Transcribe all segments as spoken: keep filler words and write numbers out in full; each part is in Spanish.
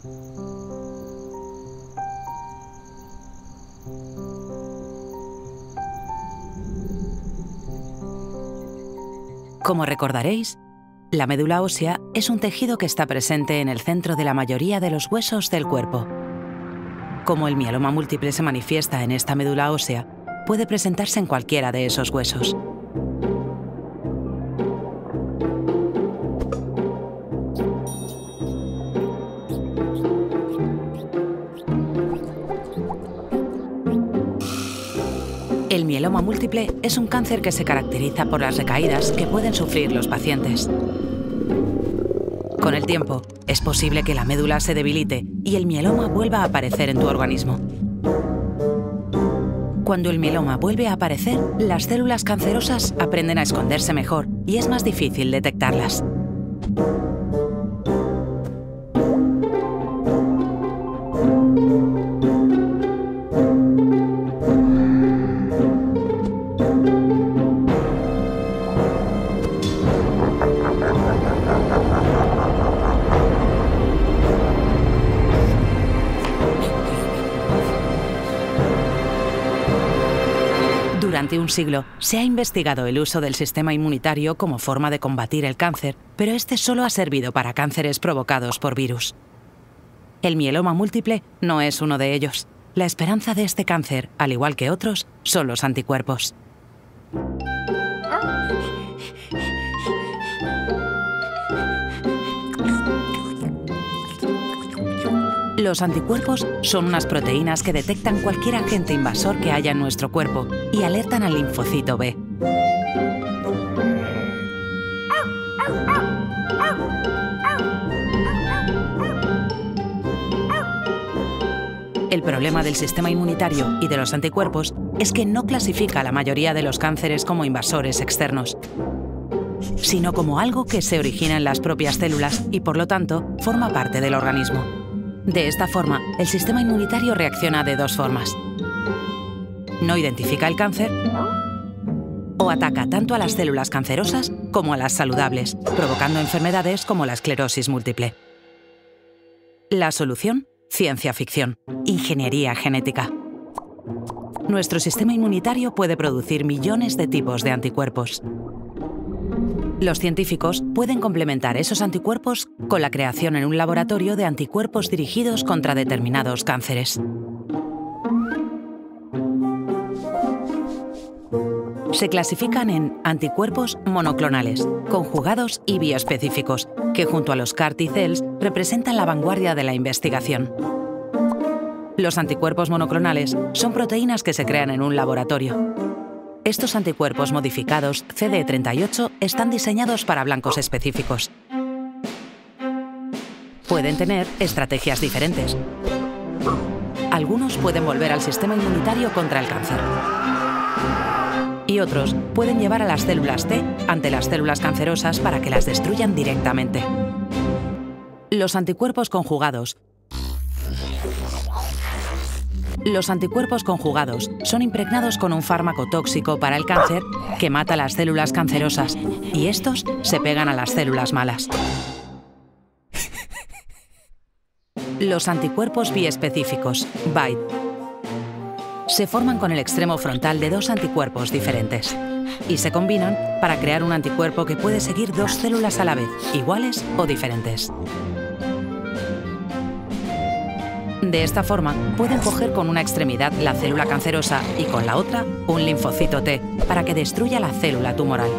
Como recordaréis, la médula ósea es un tejido que está presente en el centro de la mayoría de los huesos del cuerpo. Como el mieloma múltiple se manifiesta en esta médula ósea, puede presentarse en cualquiera de esos huesos. El mieloma múltiple es un cáncer que se caracteriza por las recaídas que pueden sufrir los pacientes. Con el tiempo, es posible que la médula se debilite y el mieloma vuelva a aparecer en tu organismo. Cuando el mieloma vuelve a aparecer, las células cancerosas aprenden a esconderse mejor y es más difícil detectarlas. Durante un siglo se ha investigado el uso del sistema inmunitario como forma de combatir el cáncer, pero este solo ha servido para cánceres provocados por virus. El mieloma múltiple no es uno de ellos. La esperanza de este cáncer, al igual que otros, son los anticuerpos. Los anticuerpos son unas proteínas que detectan cualquier agente invasor que haya en nuestro cuerpo y alertan al linfocito B. El problema del sistema inmunitario y de los anticuerpos es que no clasifica a la mayoría de los cánceres como invasores externos, sino como algo que se origina en las propias células y, por lo tanto, forma parte del organismo. De esta forma, el sistema inmunitario reacciona de dos formas. No identifica el cáncer o ataca tanto a las células cancerosas como a las saludables, provocando enfermedades como la esclerosis múltiple. La solución: ciencia ficción, ingeniería genética. Nuestro sistema inmunitario puede producir millones de tipos de anticuerpos. Los científicos pueden complementar esos anticuerpos con la creación en un laboratorio de anticuerpos dirigidos contra determinados cánceres. Se clasifican en anticuerpos monoclonales, conjugados y bioespecíficos, que junto a los C A R T-cells representan la vanguardia de la investigación. Los anticuerpos monoclonales son proteínas que se crean en un laboratorio. Estos anticuerpos modificados C D treinta y ocho están diseñados para blancos específicos. Pueden tener estrategias diferentes. Algunos pueden volver al sistema inmunitario contra el cáncer. Y otros pueden llevar a las células T ante las células cancerosas para que las destruyan directamente. Los anticuerpos conjugados Los anticuerpos conjugados son impregnados con un fármaco tóxico para el cáncer que mata las células cancerosas y estos se pegan a las células malas. Los anticuerpos biespecíficos, B I D, se forman con el extremo frontal de dos anticuerpos diferentes y se combinan para crear un anticuerpo que puede seguir dos células a la vez, iguales o diferentes. De esta forma, pueden coger con una extremidad la célula cancerosa y con la otra un linfocito T para que destruya la célula tumoral.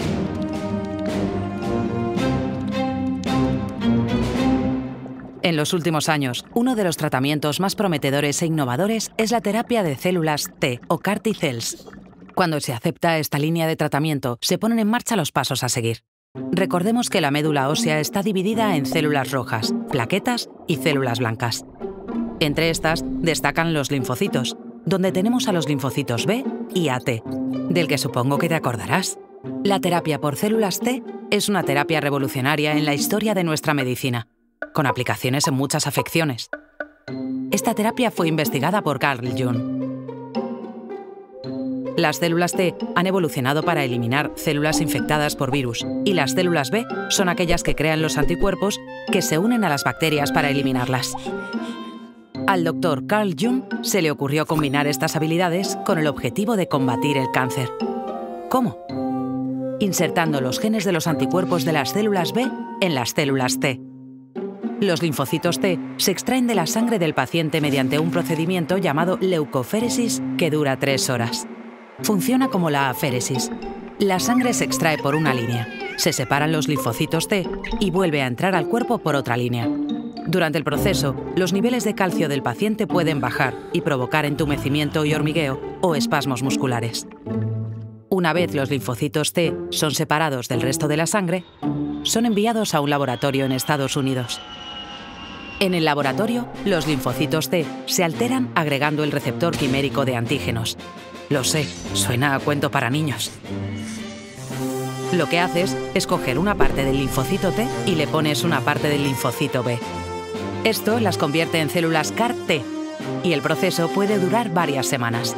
En los últimos años, uno de los tratamientos más prometedores e innovadores es la terapia de células T o C A R T-cells. Cuando se acepta esta línea de tratamiento, se ponen en marcha los pasos a seguir. Recordemos que la médula ósea está dividida en células rojas, plaquetas y células blancas. Entre estas destacan los linfocitos, donde tenemos a los linfocitos B y A T, del que supongo que te acordarás. La terapia por células T es una terapia revolucionaria en la historia de nuestra medicina, con aplicaciones en muchas afecciones. Esta terapia fue investigada por Carl June. Las células T han evolucionado para eliminar células infectadas por virus y las células B son aquellas que crean los anticuerpos que se unen a las bacterias para eliminarlas. Al doctor Carl Jung se le ocurrió combinar estas habilidades con el objetivo de combatir el cáncer. ¿Cómo? Insertando los genes de los anticuerpos de las células B en las células T. Los linfocitos T se extraen de la sangre del paciente mediante un procedimiento llamado leucoféresis que dura tres horas. Funciona como la aféresis. La sangre se extrae por una línea, se separan los linfocitos T y vuelve a entrar al cuerpo por otra línea. Durante el proceso, los niveles de calcio del paciente pueden bajar y provocar entumecimiento y hormigueo o espasmos musculares. Una vez los linfocitos T son separados del resto de la sangre, son enviados a un laboratorio en Estados Unidos. En el laboratorio, los linfocitos T se alteran agregando el receptor quimérico de antígenos. Lo sé, suena a cuento para niños. Lo que haces es coger una parte del linfocito T y le pones una parte del linfocito B. Esto las convierte en células C A R T y el proceso puede durar varias semanas.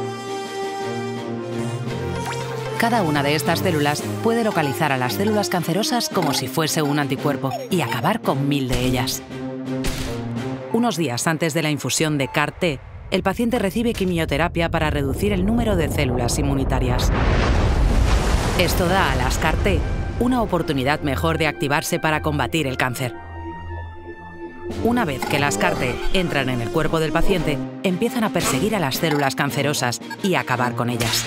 Cada una de estas células puede localizar a las células cancerosas como si fuese un anticuerpo y acabar con mil de ellas. Unos días antes de la infusión de C A R T, el paciente recibe quimioterapia para reducir el número de células inmunitarias. Esto da a las C A R T una oportunidad mejor de activarse para combatir el cáncer. Una vez que las C A R T entran en el cuerpo del paciente, empiezan a perseguir a las células cancerosas y a acabar con ellas.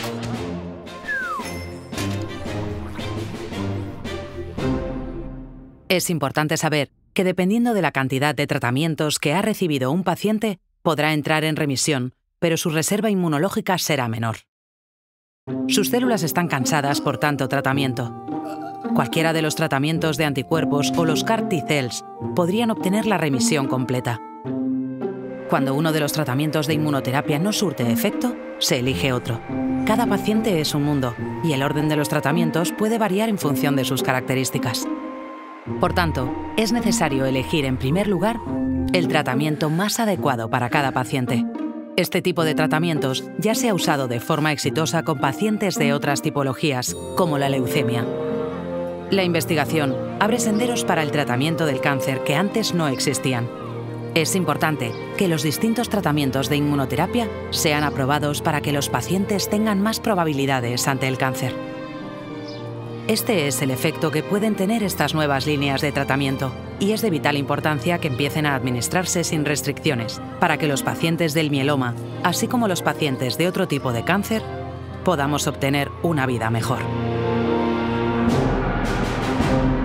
Es importante saber que dependiendo de la cantidad de tratamientos que ha recibido un paciente, podrá entrar en remisión, pero su reserva inmunológica será menor. Sus células están cansadas por tanto tratamiento. Cualquiera de los tratamientos de anticuerpos o los C A R T-cells podrían obtener la remisión completa. Cuando uno de los tratamientos de inmunoterapia no surte efecto, se elige otro. Cada paciente es un mundo y el orden de los tratamientos puede variar en función de sus características. Por tanto, es necesario elegir en primer lugar el tratamiento más adecuado para cada paciente. Este tipo de tratamientos ya se ha usado de forma exitosa con pacientes de otras tipologías, como la leucemia. La investigación abre senderos para el tratamiento del cáncer que antes no existían. Es importante que los distintos tratamientos de inmunoterapia sean aprobados para que los pacientes tengan más probabilidades ante el cáncer. Este es el efecto que pueden tener estas nuevas líneas de tratamiento y es de vital importancia que empiecen a administrarse sin restricciones para que los pacientes del mieloma, así como los pacientes de otro tipo de cáncer, podamos obtener una vida mejor.